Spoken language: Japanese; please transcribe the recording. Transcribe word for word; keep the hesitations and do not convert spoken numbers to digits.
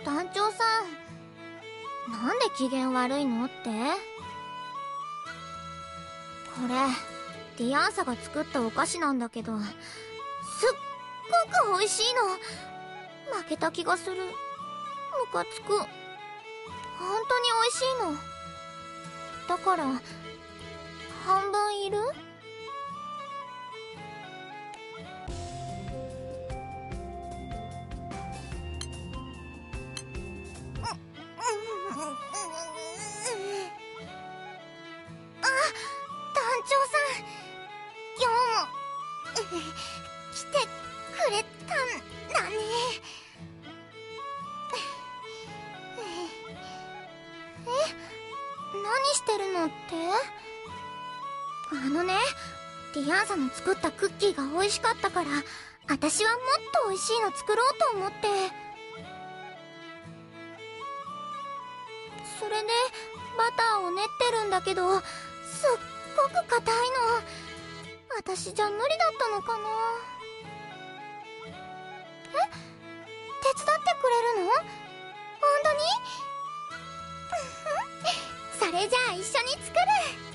団長さん、なんで機嫌悪いのって？これディアンサが作ったお菓子なんだけど、すっごく美味しいの。負けた気がする。ムカつく。本当に美味しいの。だから半分いる？あ、団長さん、今日も来てくれたんだね。え、何してるのって？あのね、ディアンサの作ったクッキーが美味しかったから、私はもっと美味しいの作ろうと思って。それでバターを練ってるんだけど、すっごく硬いの。私じゃ無理だったのかな。え、手伝ってくれるの？本当に？それじゃあ一緒に作る。